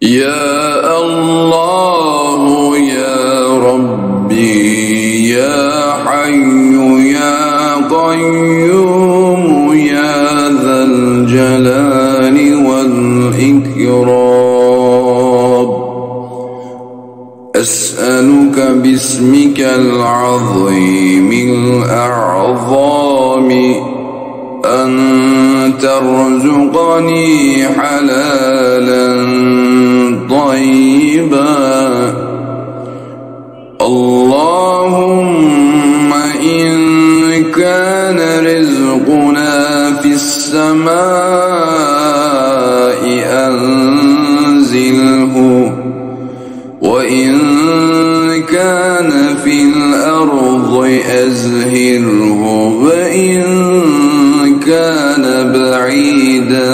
يا الله يا ربي يا حي يا قيوم يا ذا الجلال والإكرام، أسألك باسمك العظيم الأعظم أن ترزقني حلالا طيبا. اللهم إن كان رزقنا في السماء أنزله، وإن كان في الأرض أزهره، وإن كان بعيدا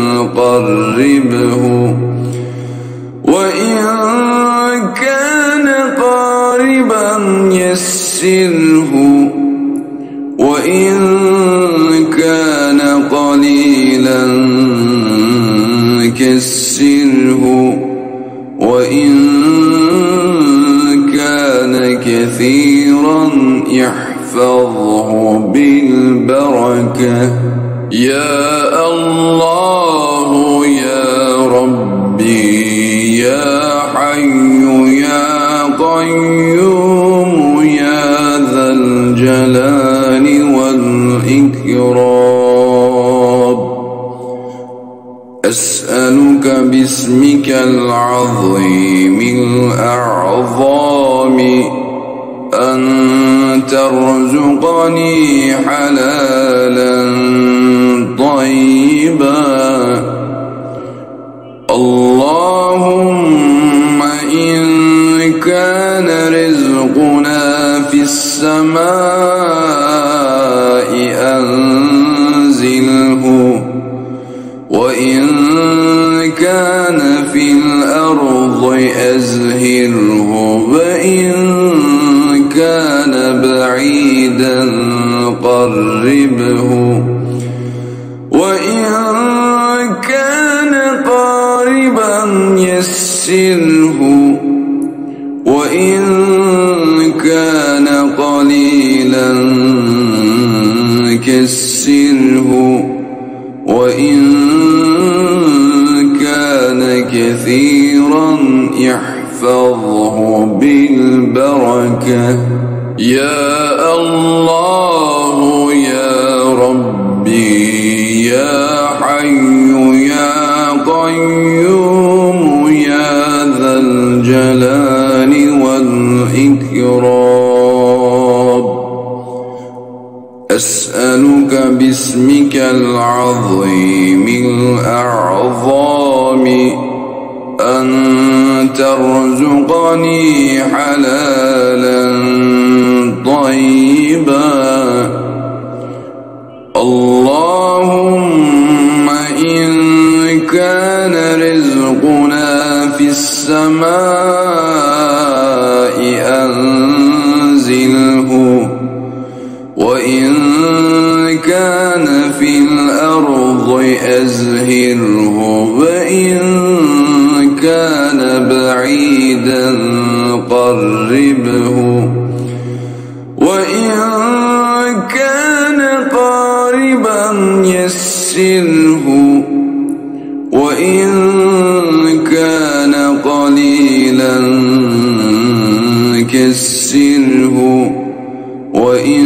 قربه، وإن كان قاربا يسره، وإن كان قليلا كسره، وإن كان كثيرا يحفظه بالبركة. يا الله يا ربي يا حي يا قيوم يا ذا الجلال والإكرام، أسألك باسمك العظيم الأعظم أن ترزقني حلالا طيبا. اللهم إن كان رزقنا في السماء أنزله، وإن كان في الأرض أزهره، وإن كان بعيدا قربه، وإن كان قاربا يسره، وإن كان قليلا كسره، وإن كان كثيرا يحفظه بالبركة. يا الله يا ربي يا حي يا قيوم يا ذا الجلال والإكرام، أسألك باسمك العظيم الأعظم أن ترزقني حلالا طيبا. اللهم إن كان رزقنا في السماء أنزله، وإن كان في الأرض أزهره، وإن كان بعيدا قربه، وإن كان قاربا يسره، وإن كان قليلا كسره، وإن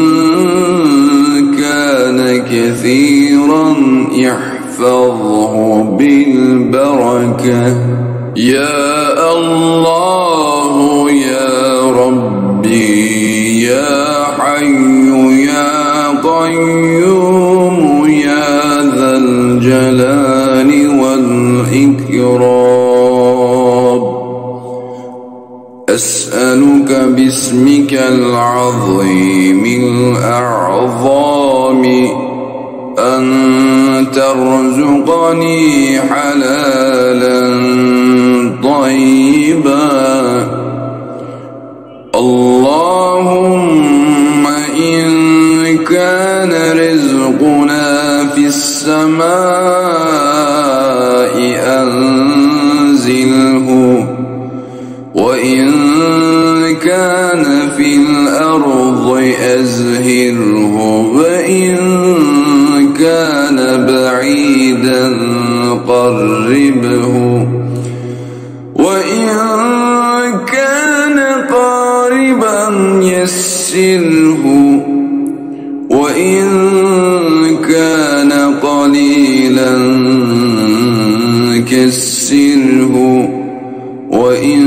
كان كثيرا يحفظه بالبركة. يا الله يا ربي يا حي يا قيوم يا ذا الجلال والإكرام، أسألك باسمك العظيم الأعظم أن ترزقني حلالا طيبا. اللهم إن كان رزقنا في السماء أنزله، كان في الأرض أزهره وإن كان بعيدا قربه وإن كان قاربا يسره وإن كان قليلا كسره وإن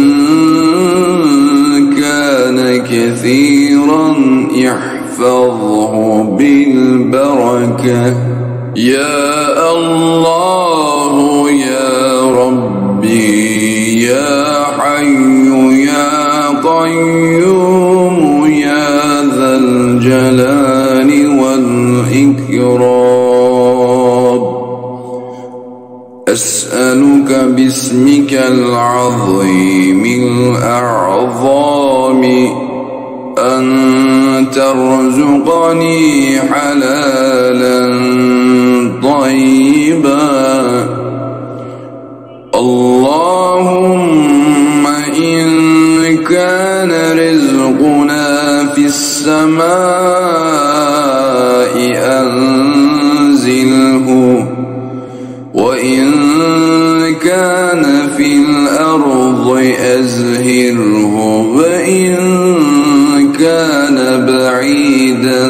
كان كثيرا يحفظه بالبركة. يا الله يا ربي يا حي يا قيوم يا ذا الجلال والإكرام، أسألك باسمك العظيم الأعظم أن ترزقني حلالا طيبا. اللهم إن كان رزقنا في السماء أنزله وإن كان في الأرض أزهره وإن كان بعيدا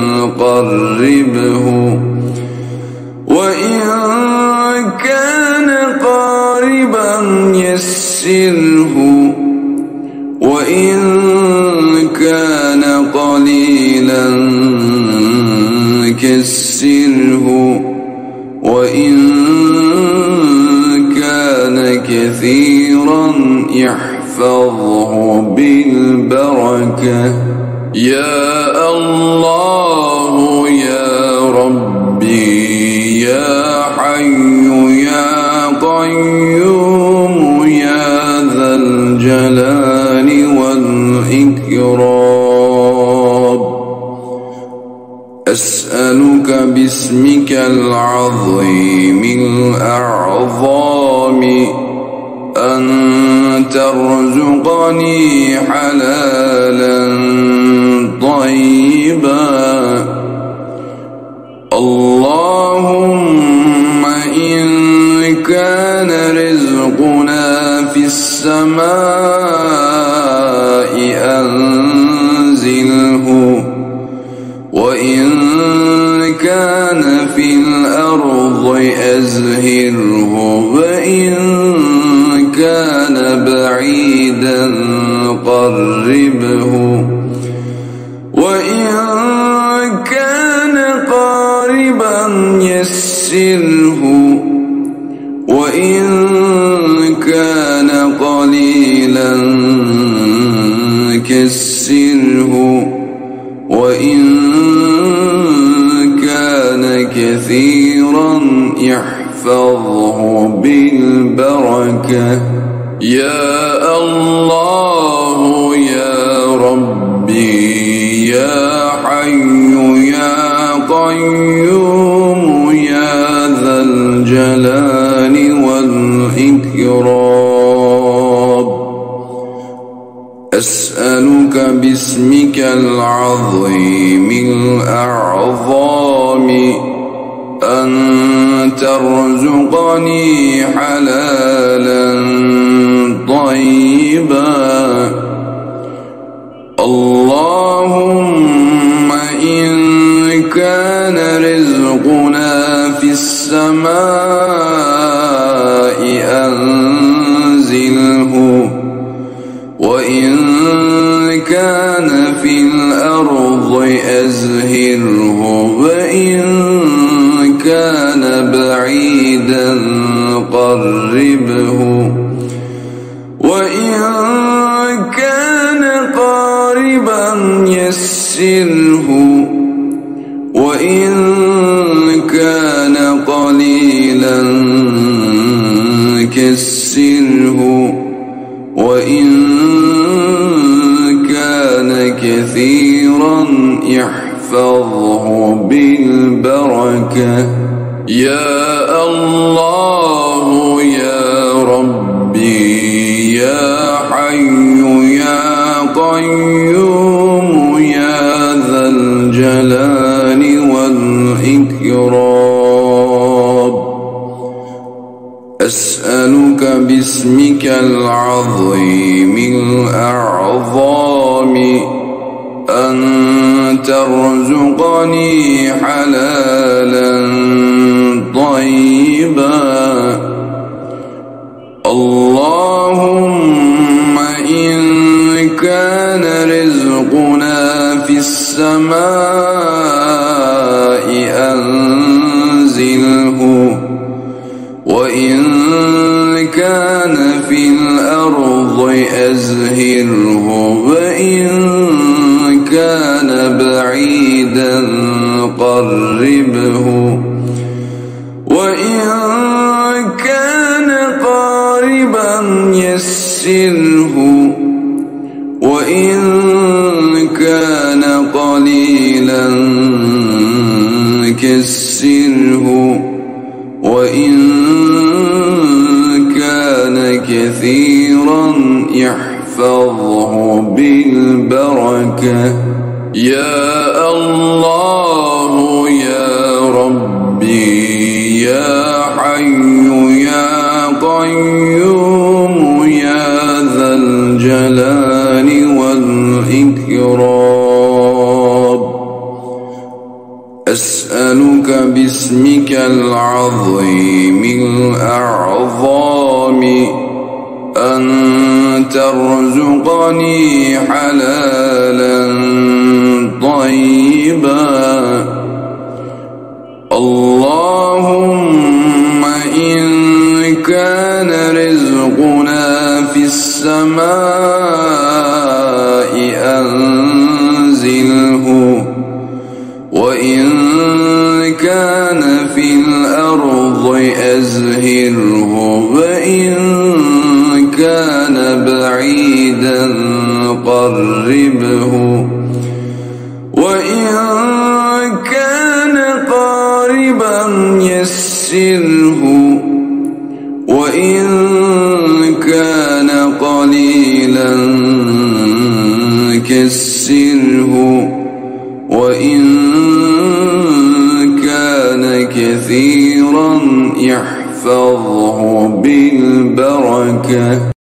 قربه وإن كان قاربا يسره وإن كان قليلا كسره وإن كان كثيرا يحفظه بالبركة. يا الله يا ربي يا حي يا قيوم يا ذا الجلال والإكرام، أسألك باسمك العظيم الأعظم أن ترزقني حلالا طيبا. اللهم إن كان رزقنا في السماء أنزله وإن كان في الأرض أزهره وإن كان بعيدا قربه وإن كان قاربا يسره وإن كان قليلا كسره وإن كان كثيرا يحفظه بالبركة. يا الله يا ربي يا حي يا قيوم يا ذا الجلال والإكرام، أسألك باسمك العظيم الأعظم أن ترزقني حلالا طيبا. اللهم إن كان رزقنا في السماء أنزله وإن كان في الأرض أزهره وإن كان بعيدا قربه وإن كان قاربا يسره وإن كان قليلا كسره وإن كان كثيرا يحفظه بالبركة. يا الله يا ربي يا حي يا قيوم قيوم يا ذا الجلال والإكرام أسألك باسمك العظيم الأعظم أن ترزقني حلالا طيبا اللهم إن كان رزقنا في السماء أنزله وإن كان في الأرض أزهره وإن كان بعيدا قربه وإن كان قاربا يسره وإن كان قليلا كسره وإن كان كثيرا يحفظه بالبركة يا الله يا ربي يا حي يا قيوم يا ذا الجلال والإكرام أسألك باسمك العظيم الأعظم أن ترزقني حلالا طيبا اللهم إن كان رزقنا في السماء أنزله وإن كان في الأرض أزهره وإن كان بعيدا قربه وإن كان قاربا يسره وإن كان قليلا كسره وإن كان كثيرا يحفظه بالبركة